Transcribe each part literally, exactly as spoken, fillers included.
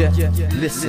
Yeah, listen.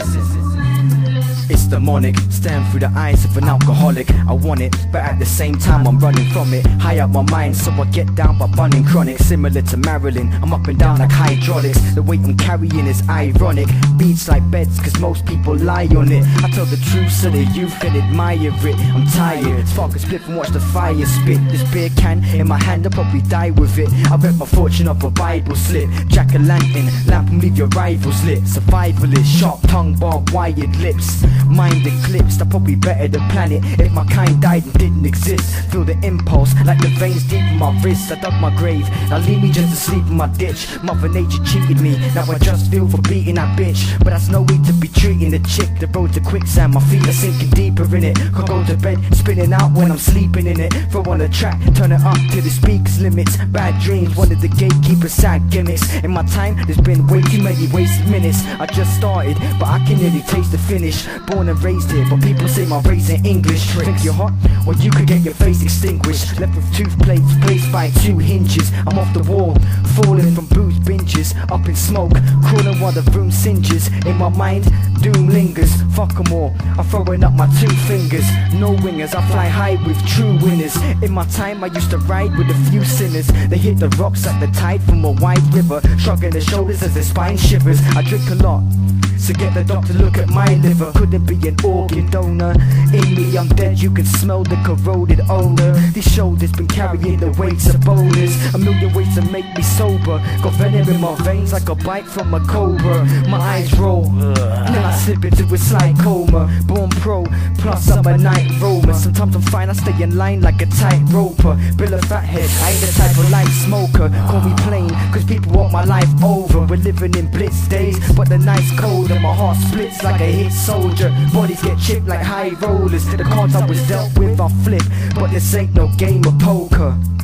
It's demonic, staring through the eyes of an alcoholic. I want it, but at the same time I'm running from it. High up my mind, so I get down by bunning chronic. Similar to Marilyn, I'm up and down like hydraulics. The weight I'm carrying is ironic. Beats like beds, cause most people lie on it. I tell the truth so the youth can admire it. I'm tired, spark a split and watch the fire spit. This beer can in my hand, I'll probably die with it. I bet my fortune off a Bible slip. Jack-o'-lantern, lamp and leave your rivals lit. Survivalist, sharp tongue, barbed wired lips. Mind eclipsed, I'd probably better the planet if my kind died and didn't exist. Feel the impulse like the veins deep in my wrists. I dug my grave, now leave me just to sleep in my ditch. Mother Nature cheated me, now I just feel for beating that bitch. But that's no way to be treating the chick. The road to quicksand, my feet are sinking deeper in it. Can't go to bed, spinning out when I'm sleeping in it. Throw on the track, turn it up to the speakers limits. Bad dreams, one of the gatekeepers, sad gimmicks. In my time, there's been way too many wasted minutes. I just started, but I can nearly taste the finish. Born and raised here, but people say my race in English. Think you're hot? Well, you could get your face extinguished. Left with tooth plates placed by two hinges. I'm off the wall, falling from booze binges. Up in smoke, crawling while the room singes. In my mind, doom lingers. Fuck 'em all, I'm throwing up my two fingers. No wingers, I fly high with true winners. In my time, I used to ride with a few sinners. They hit the rocks at the tide from a wide river, shrugging their shoulders as their spine shivers. I drink a lot, so get the doctor look at my liver. Couldn't be an organ donor. In me I'm dead, you can smell the corroded odor. These shoulders been carrying the weights of boulders. A million ways to make me sober. Got venom in my veins like a bite from a cobra. My eyes roll, then I slip into a slight coma. Born pro, plus I'm a night roamer. Sometimes I'm fine, I stay in line like a tight roper. Bill of fathead, I ain't the type of light smoker. Call me plain, cause people want my life over. We're living in blitz days, but the night's cold and my heart splits like a hit soldier. Bodies get chipped like high rollers. The cards I was dealt with I flip, but this ain't no game of poker.